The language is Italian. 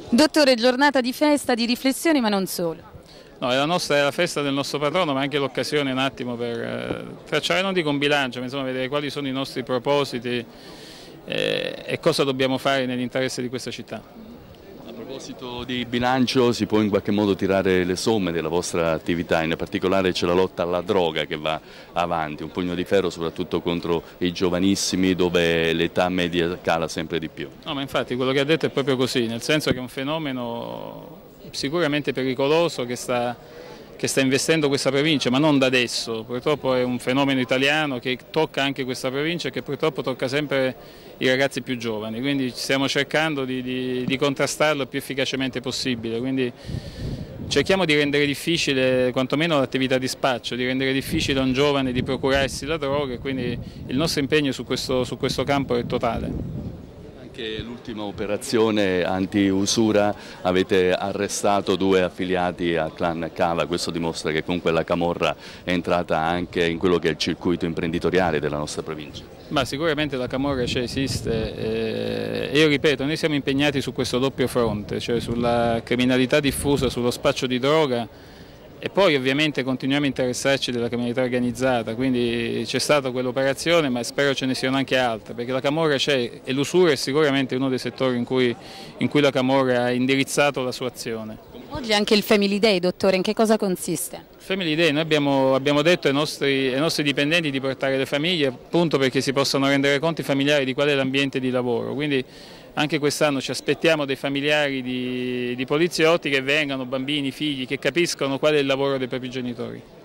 Dottore, giornata di festa, di riflessioni, ma non solo. No, è la festa del nostro patrono, ma anche l'occasione un attimo per tracciare, non dico un bilancio, ma insomma vedere quali sono i nostri propositi e cosa dobbiamo fare nell'interesse di questa città. A proposito di bilancio, si può in qualche modo tirare le somme della vostra attività, in particolare c'è la lotta alla droga che va avanti, un pugno di ferro soprattutto contro i giovanissimi dove l'età media cala sempre di più. No, ma infatti quello che ha detto è proprio così, nel senso che è un fenomeno sicuramente pericoloso che sta investendo questa provincia, ma non da adesso. Purtroppo è un fenomeno italiano che tocca anche questa provincia e che purtroppo tocca sempre i ragazzi più giovani, quindi stiamo cercando di contrastarlo il più efficacemente possibile. Quindi cerchiamo di rendere difficile quantomeno l'attività di spaccio, di rendere difficile a un giovane di procurarsi la droga, e quindi il nostro impegno su questo campo è totale. Anche l'ultima operazione anti-usura avete arrestato 2 affiliati al clan Cava, questo dimostra che comunque la camorra è entrata anche in quello che è il circuito imprenditoriale della nostra provincia. Ma sicuramente la camorra esiste e io ripeto, noi siamo impegnati su questo doppio fronte, cioè sulla criminalità diffusa, sullo spaccio di droga, e poi ovviamente continuiamo a interessarci della criminalità organizzata, quindi c'è stata quell'operazione, ma spero ce ne siano anche altre, perché la camorra c'è e l'usura è sicuramente uno dei settori in cui la camorra ha indirizzato la sua azione. Oggi anche il Family Day, dottore, in che cosa consiste? Family Day, noi abbiamo detto ai nostri dipendenti di portare le famiglie, appunto perché si possano rendere conto i familiari di qual è l'ambiente di lavoro, quindi anche quest'anno ci aspettiamo dei familiari di poliziotti che vengano, bambini, figli, che capiscono qual è il lavoro dei propri genitori.